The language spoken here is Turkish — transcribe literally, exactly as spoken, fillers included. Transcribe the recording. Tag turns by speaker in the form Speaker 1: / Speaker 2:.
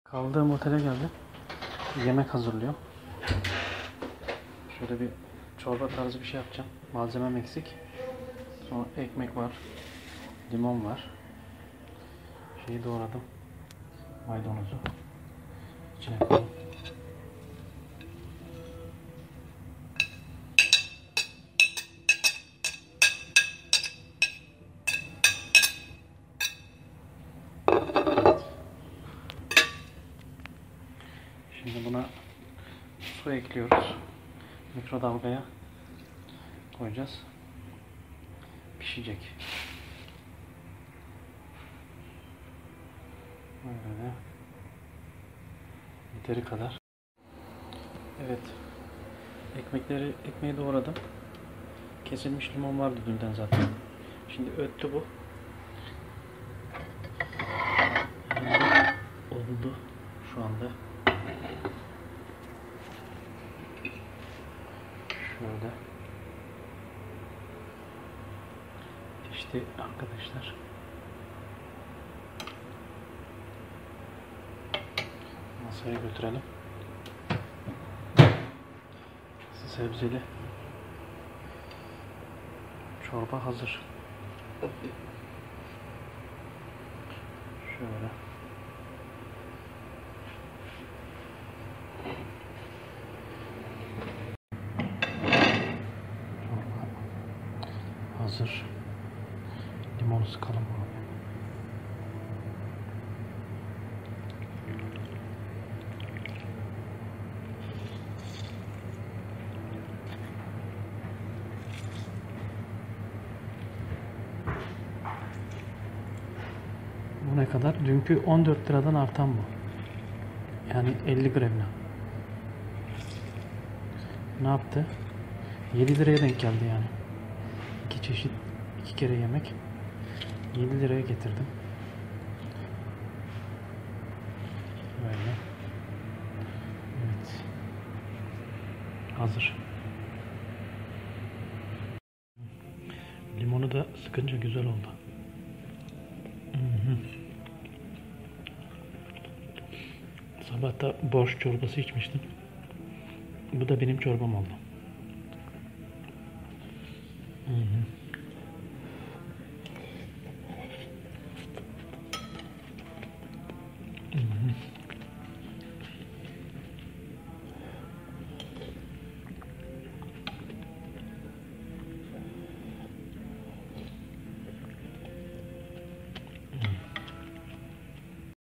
Speaker 1: Kaldığım otele geldim. Yemek hazırlıyorum. Şöyle bir çorba tarzı bir şey yapacağım. Malzemem eksik. Sonra ekmek var. Limon var. Şeyi doğradım. Maydanozu. İçine koyayım. Şimdi buna su ekliyoruz. Mikrodalgaya koyacağız. Pişecek. Böyle. Yeteri kadar. Evet. Ekmekleri, ekmeği doğradım. Kesilmiş limon vardı dünden zaten. Şimdi öttü bu. Oldu şu anda. Şöyle. İşte arkadaşlar. Masaya götürelim. Sebzeli çorba hazır. Şöyle. Çorba hazır. Limonu sıkalım abi. Bu ne kadar? Dünkü on dört liradan artan bu. Yani elli grevle. Ne yaptı? yedi liraya denk geldi yani. İki çeşit, iki kere yemek. yedi liraya getirdim. Böyle. Evet. Hazır. Limonu da sıkınca güzel oldu. Hı hı. Sabah da borş çorbası içmiştim. Bu da benim çorbam oldu. Hı hı. Hı hı.